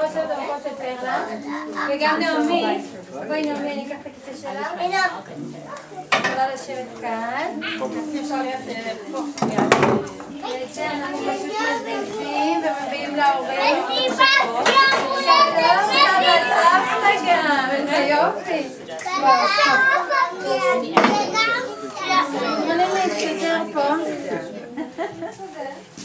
לשבת במקום של פרלה, וגם נעמי, בואי נעמי, אני אקח את הכיסא שלך. יכולה לשבת כאן. אפשר להיות פה. אנחנו פשוט מזיזים ומביאים להורים. איזה יופי. אני מסתדר פה.